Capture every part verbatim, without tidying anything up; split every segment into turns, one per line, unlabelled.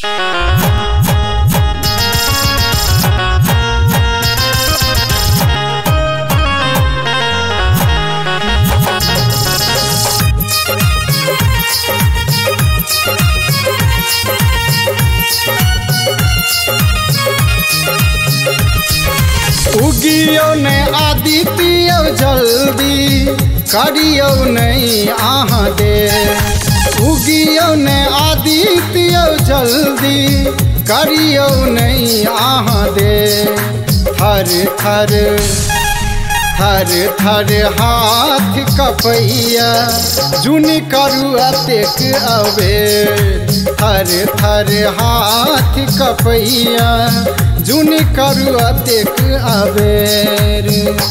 उगियो ने आदित्य जल्दी करियो नहीं आहाँ दे। उगियो ने आदित्य जल्दी करियो नहीं आहाँ दे। थर थर थर थर हाथ कपैया जुन करू अतेक अबे। थर थर हाथ कपैया जुन करू अतेक अबेर।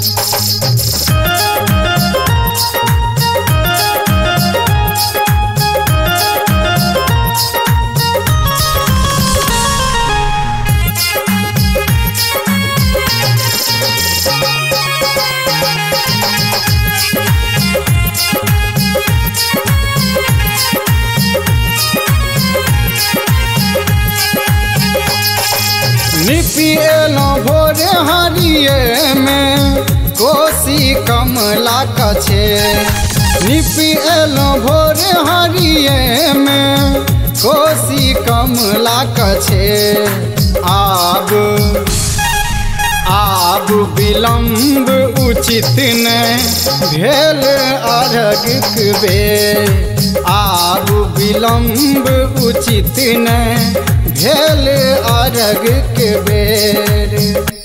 निपी एलो भोरे हरिये में कोसी कमला कछे। निपी एलो भोरे हरिये में कोसी कमला कछे। आब आब विलम्ब उचित न भेल अर्घ बेर। आब विलम्ब उचित न भेल अर्घ के बेर।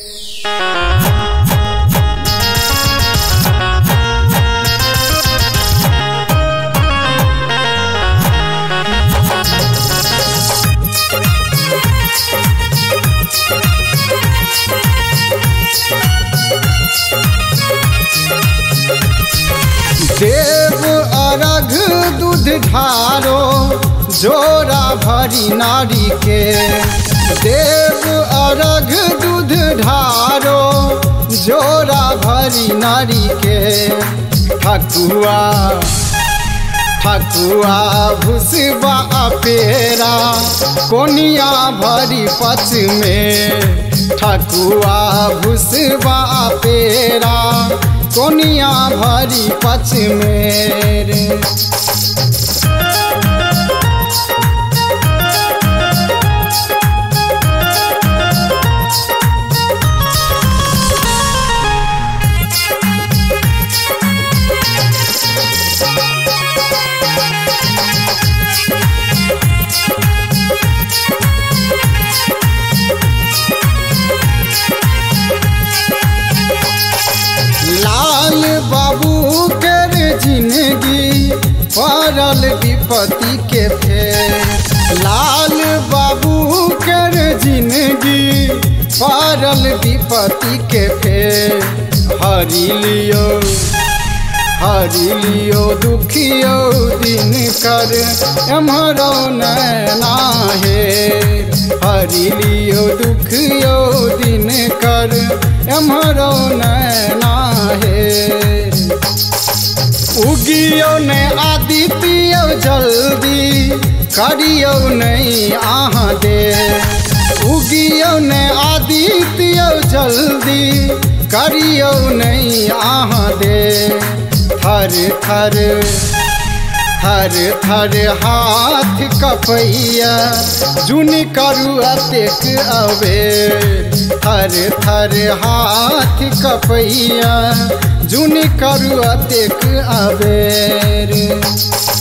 देव अर्घ दूध ढारो जोरा भरी नारी के। देव अर्घ दूध ढारो जोरा भरी नारी के। ठकुआ ठकुआ भुसबा पेरा कोनिया भरी पच में। ठकुआ भुसबा पेरा कोनिया भरी पच में। लाल बाबू कर जिंदगी पड़ल विपत्ति के फेर। लाल बाबू कर जिंदगी पड़ल विपत्ति के फेर। हरि लियो हरि लियो दुखियो दिन कर एम्हरो नैना हेर। हरि लियो दुखियो दिन कर एम्हरो नैना हेर। उगियो ने आदित्य जल्दी करियो नहीं आहाँ दे। उगियो ने आदित्य जल्दी करियो नहीं आहाँ दे। थर थर थर थर हाथ कपैया जुन करू अतेक अबेर। थर थर हाथ कपैया जुन करू अतेक अबेर।